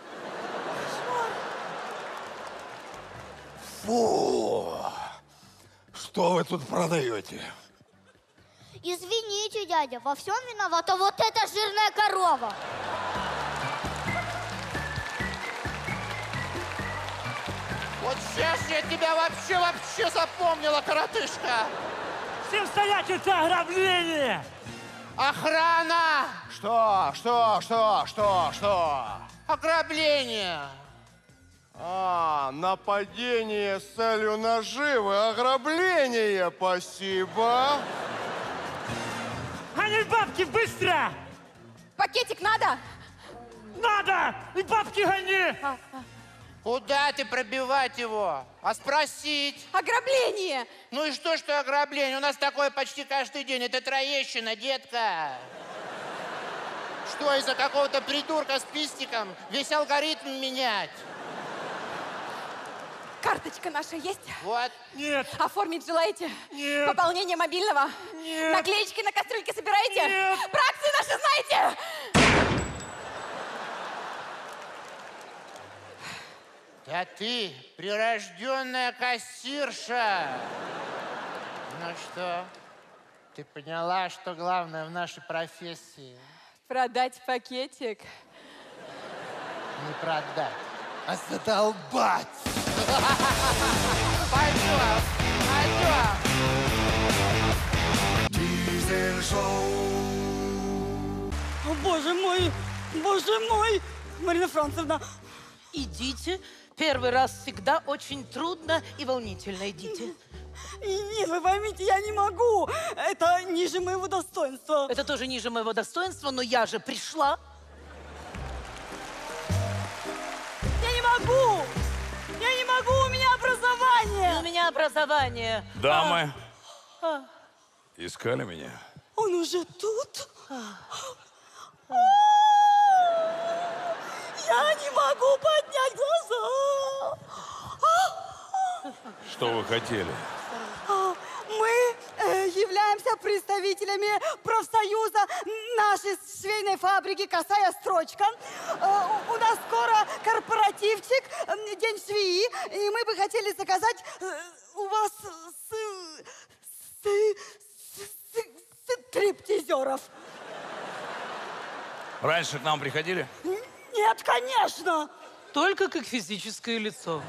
Фу! Что вы тут продаете? Извините, дядя, во всем виновата вот эта жирная корова. Вот сейчас я тебя вообще, вообще запомнила, коротышка. Всем стоять, это ограбление! Охрана! Что? Что? Что? Что? Что? Ограбление! А, нападение с целью наживы, ограбление, спасибо. А не бабки, быстро! Пакетик надо? Надо! И бабки гони! Куда ты пробивать его? А спросить? Ограбление! Ну и что, что ограбление? У нас такое почти каждый день. Это Троещина, детка. Что, из-за какого-то придурка с пистиком весь алгоритм менять? Карточка наша есть? Вот. Нет. Оформить желаете? Нет. Пополнение мобильного? Нет. Наклеечки на кастрюльке собираете? Нет. Про акции наши знаете? Да ты прирожденная кассирша. Ну что, ты поняла, что главное в нашей профессии? Продать пакетик? Не продать, а задолбать. Пойдем, пойдем. О, боже мой, боже мой. Марина Францевна. Идите. Первый раз всегда очень трудно и волнительно. Идите. Нет, вы поймите, я не могу. Это ниже моего достоинства. Это тоже ниже моего достоинства, но я же пришла. образование. Дамы, А, искали меня? Он уже тут? Я не могу поднять глаза. Что вы хотели? Мы э, являемся представителями профсоюза нашей швейной фабрики «Косая строчка». Э, у нас скоро корпоративчик, э, день швеи, и мы бы хотели заказать э, у вас с, с, с, с, стриптизеров. Раньше к нам приходили? Нет, конечно. Только как физическое лицо.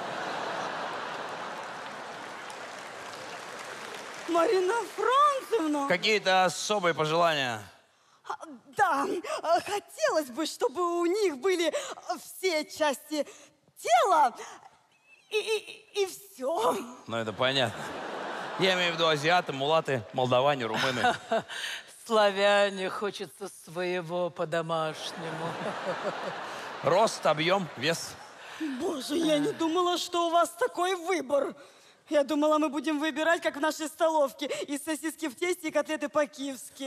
Марина Францевна. Какие-то особые пожелания? Да, э, хотелось бы, чтобы у них были все части тела и, и, и все. Ну, это понятно. Я имею в виду азиаты, мулаты, молдаване, румыны. Славяне, хочется своего по-домашнему. Рост, объем, вес. Боже, я не думала, что у вас такой выбор. Я думала, мы будем выбирать, как в нашей столовке, из сосиски в тесте и котлеты по-киевски.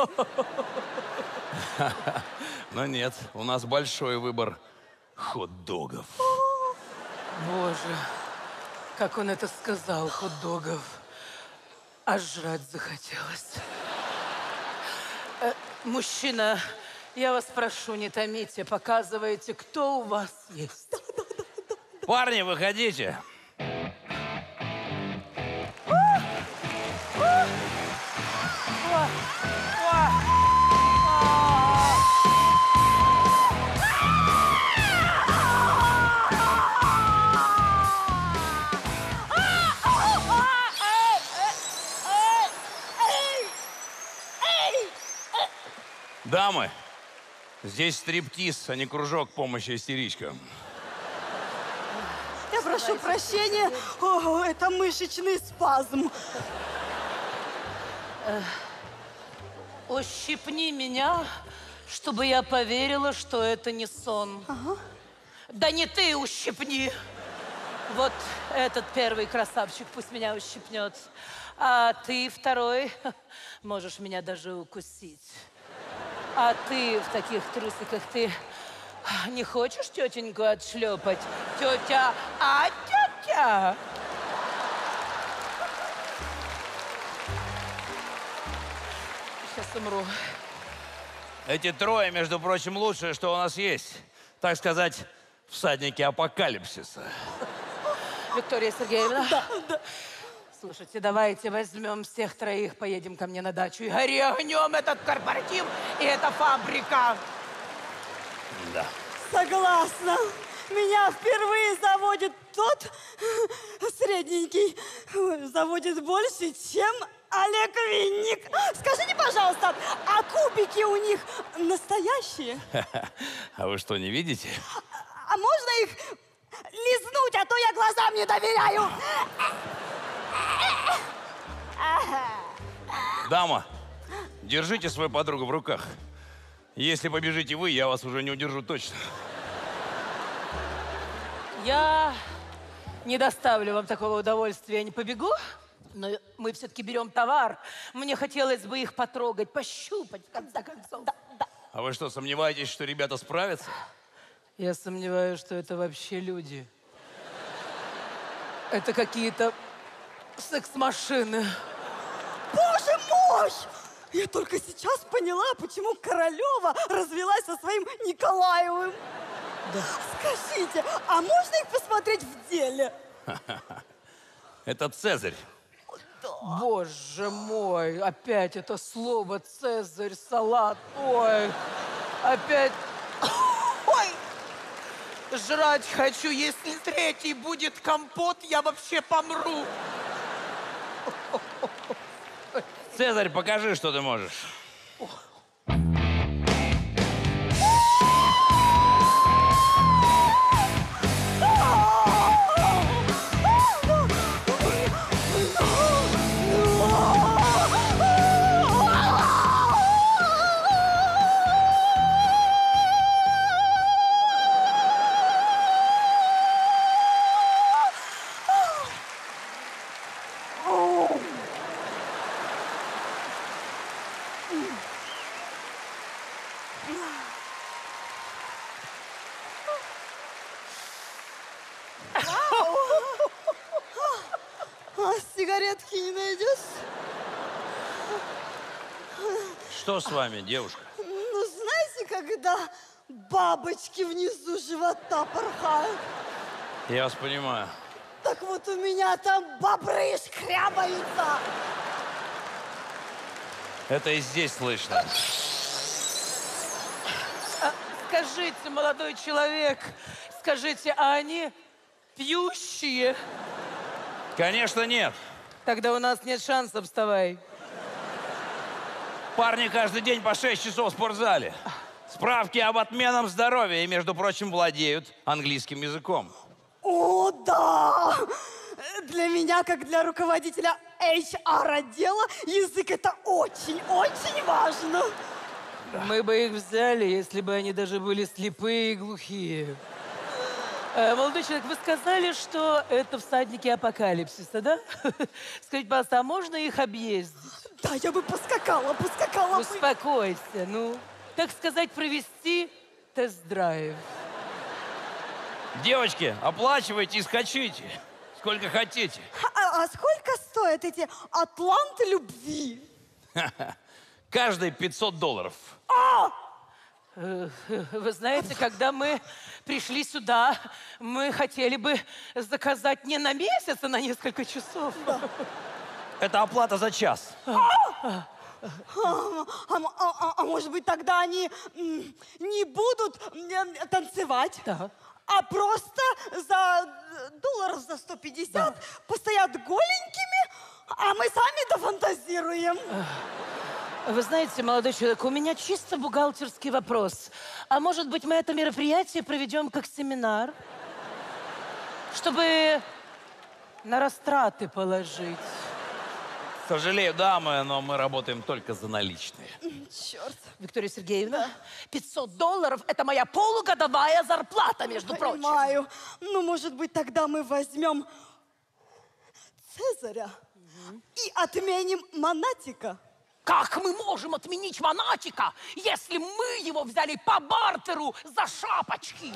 Но нет, у нас большой выбор хот-догов. Боже, как он это сказал, хот-догов. Аж жрать захотелось. Э, мужчина, я вас прошу, не томите, показывайте, кто у вас есть. Парни, выходите. Дамы, здесь стриптиз, а не кружок помощи истеричкам. Я прошу прощения, о, это мышечный спазм. Э, ущипни меня, чтобы я поверила, что это не сон. Ага. Да не ты ущипни. Вот этот первый красавчик пусть меня ущипнет. А ты второй можешь меня даже укусить. А ты в таких трусиках, ты не хочешь тетеньку отшлепать? Тетя, а тетя? Сейчас умру. Эти трое, между прочим, лучшее, что у нас есть. Так сказать, всадники апокалипсиса. Виктория Сергеевна. Да, да. Слушайте, давайте возьмем всех троих, поедем ко мне на дачу и горегнем этот корпоратив и эта фабрика. Да. Согласна. Меня впервые заводит тот средненький. Заводит больше, чем Олег Винник. Скажите, пожалуйста, а кубики у них настоящие? А вы что, не видите? А можно их лизнуть, а то я глазам не доверяю? Дама, держите свою подругу в руках. Если побежите вы, я вас уже не удержу точно. Я не доставлю вам такого удовольствия, я не побегу, но мы все-таки берем товар. Мне хотелось бы их потрогать, пощупать, в конце концов. Да, да. А вы что, сомневаетесь, что ребята справятся? Я сомневаюсь, что это вообще люди. Это какие-то секс-машины. Боже мой! Я только сейчас поняла, почему Королева развелась со своим Николаевым. Да. Скажите, а можно их посмотреть в деле? Это Цезарь. Боже мой, опять это слово Цезарь, салат. Ой, опять... Ой, жрать хочу. Если третий будет компот, я вообще помру. Цезарь, покажи, что ты можешь. табуретки не найдешь? Что с вами, девушка? Ну, знаете, когда бабочки внизу живота порхают? Я вас понимаю. Так вот у меня там бобры шкрябаются. Это и здесь слышно. А, скажите, молодой человек, скажите, а они пьющие? Конечно, нет. Тогда у нас нет шансов, вставай. Парни каждый день по шесть часов в спортзале. Справки об отменном здоровья и, между прочим, владеют английским языком. О, да! Для меня, как для руководителя эйч ар-отдела, язык это очень-очень важно. Мы бы их взяли, если бы они даже были слепые и глухие. Э, молодой человек, вы сказали, что это всадники апокалипсиса, да? Скажите, пожалуйста, а можно их объездить? Да, я бы поскакала, поскакала. Успокойся, ну, так сказать, провести тест-драйв. Девочки, оплачивайте и скачите. Сколько хотите. А, а сколько стоят эти атланты любви? Каждый пятьсот долларов. А! Э, Вы знаете, когда мы пришли сюда, мы хотели бы заказать не на месяц, а на несколько часов. Это оплата за час. А, а, а, а может быть, тогда они м, не будут м, танцевать, Да. а просто за долларов за сто пятьдесят постоят голенькими, а мы сами дофантазируем. Вы знаете, молодой человек, у меня чисто бухгалтерский вопрос. А может быть, мы это мероприятие проведем как семинар? Чтобы на растраты положить. Сожалею, дамы, но мы работаем только за наличные. Черт. Виктория Сергеевна, пятьсот долларов – это моя полугодовая зарплата, между прочим. Понимаю. Ну, может быть, тогда мы возьмем Цезаря и отменим Монатика. Как мы можем отменить Монатика, если мы его взяли по бартеру за шапочки?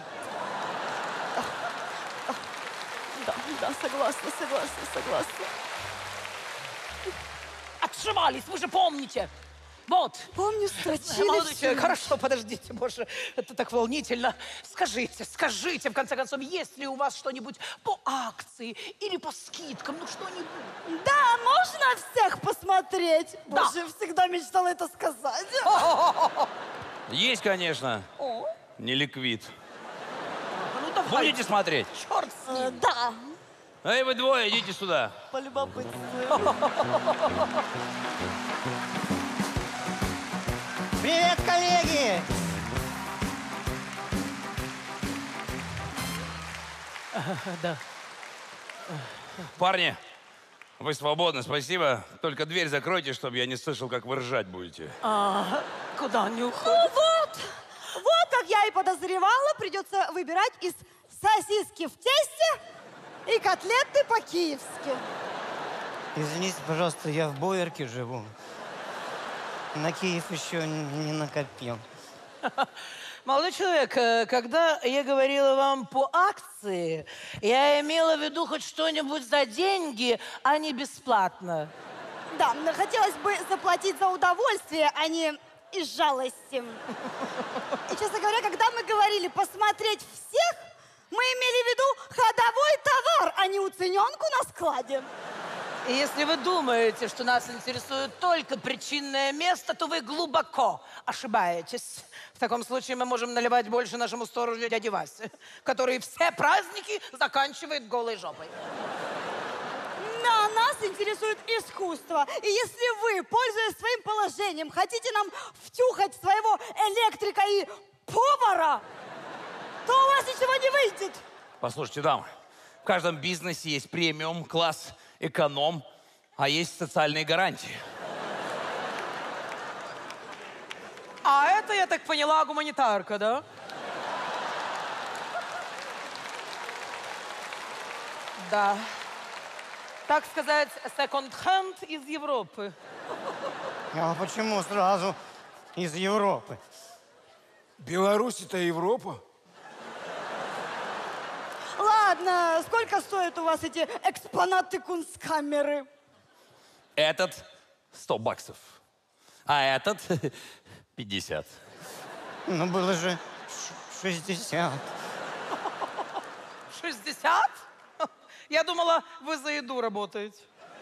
Да, да, согласна, согласна, согласна. Отшивались, вы же помните. Вот. Помню, строчили. Молодой всё. человек, хорошо, подождите, боже, это так волнительно. Скажите, скажите, в конце концов, есть ли у вас что-нибудь по акции или по скидкам, ну что-нибудь? Да, можно всех посмотреть? Да. Боже, всегда мечтала это сказать. Есть, конечно. О. Не ликвид. Ну, давай. Будете смотреть? Черт с ним. Э, Да, Эй, вы двое, идите сюда. полюбопытствую. Привет, коллеги! Да. Парни, вы свободны, спасибо. Только дверь закройте, чтобы я не слышал, как вы ржать будете. А, куда они Ну уходят? вот, вот как я и подозревала, придется выбирать из сосиски в тесте и котлеты по-киевски. Извините, пожалуйста, я в Боярке живу. На Киев еще не накопил. Молодой человек, э, когда я говорила вам по акции, я имела в виду хоть что-нибудь за деньги, а не бесплатно. Да, но хотелось бы заплатить за удовольствие, а не из жалости. И, честно говоря, когда мы говорили посмотреть всех, мы имели в виду ходовой товар, а не уцененку на складе. И если вы думаете, что нас интересует только причинное место, то вы глубоко ошибаетесь. В таком случае мы можем наливать больше нашему сторожу дяде Васе, который все праздники заканчивает голой жопой. Да, нас интересует искусство. И если вы, пользуясь своим положением, хотите нам втюхать своего электрика и повара, то у вас ничего не выйдет. Послушайте, дамы, в каждом бизнесе есть премиум, класс, эконом, а есть социальные гарантии. А это, я так поняла, гуманитарка, да? Да. Так сказать, секонд-хенд из Европы. А почему сразу из Европы? Беларусь — это Европа? Ладно, сколько стоят у вас эти экспонаты кунсткамеры? Этот сто баксов. А этот пятьдесят. Ну, было же шестьдесят. шестьдесят? Я думала, вы за еду работаете.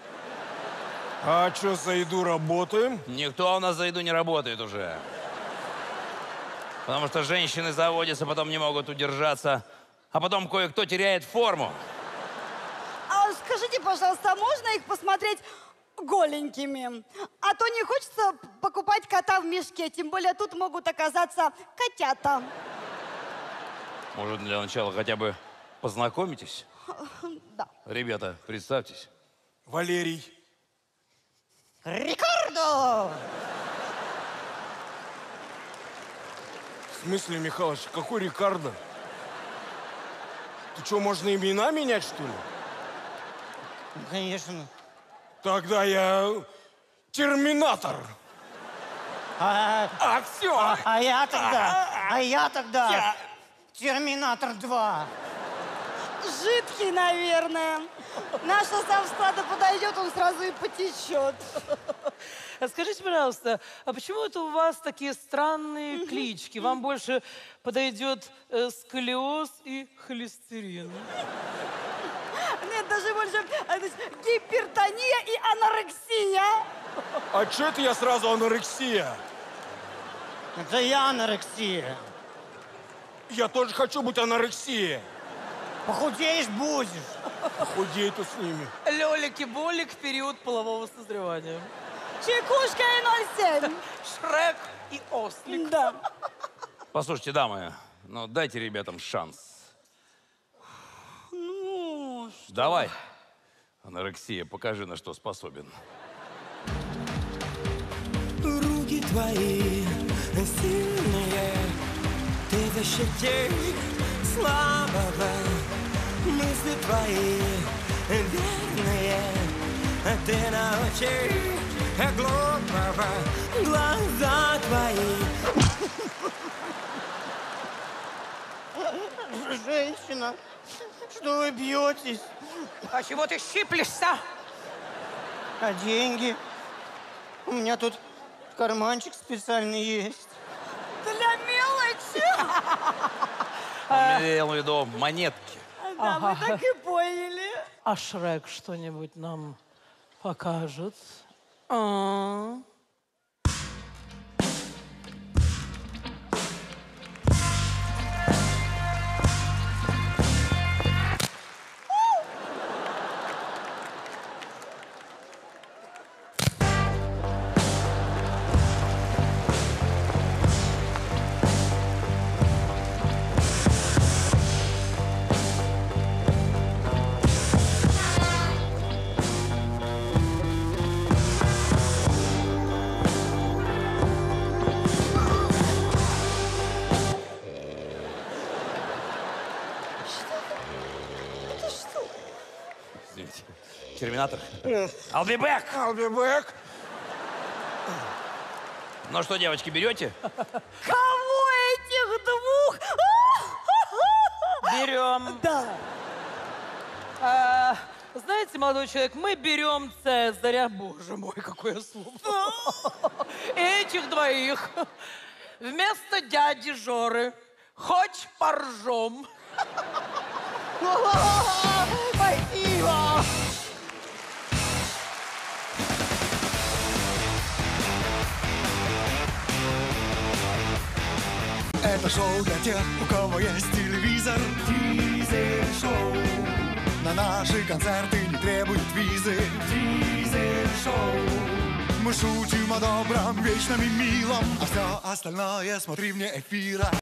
А что, за еду работаем? Никто у нас за еду не работает уже. Потому что женщины заводятся, потом не могут удержаться, а потом кое-кто теряет форму. А скажите, пожалуйста, можно их посмотреть голенькими? А то не хочется покупать кота в мешке, тем более тут могут оказаться котята. Может, для начала хотя бы познакомитесь? Да. Ребята, представьтесь. Валерий. Рикардо! В смысле, Михалыч, какой Рикардо? Ты что, можно имена менять, что ли? Конечно. Тогда я Терминатор. А, а все. А, а я тогда, а я тогда я... Терминатор два. Жидкий, наверное. Наша совсклада подойдет, он сразу и потечет. Скажите, пожалуйста, а почему это у вас такие странные клички? Вам больше подойдет э, сколиоз и холестерин. Нет, даже больше э, гипертония и анорексия. А что это я сразу анорексия? Это я анорексия. Я тоже хочу быть анорексией. Похудеешь будешь. Похудей-то с ними. Лёлик-болик в период полового созревания. Чекушка и ноль семь. Шрек и ослик. Да. Послушайте, дамы, ну дайте ребятам шанс. Ну, что? Давай, анорексия, покажи, на что способен. Руки твои сильные, ты защити слабого. Мысли твои верные, ты научи глупого. Глаза твои. Женщина, что вы бьетесь? А чего ты щиплешься? А деньги? У меня тут карманчик специальный есть. Для мелочи. Он имел в виду монетки. Да, Ага. мы так и поняли. А Шрек что-нибудь нам покажет? А? Извините. Терминатор. I'll be back. I'll be back. Ну что, девочки, берете? Кого этих двух? Берем. Да. А, знаете, молодой человек, мы берем Цезаря. Боже мой, какое слово. Этих двоих вместо дяди Жоры. Хоть поржем. Спасибо. Это шоу для тех, у кого есть телевизор. Дизель-шоу. На наши концерты не требуют визы. Дизель-шоу. Мы шутим о добром, вечном и милом, а все остальное смотри вне эфира.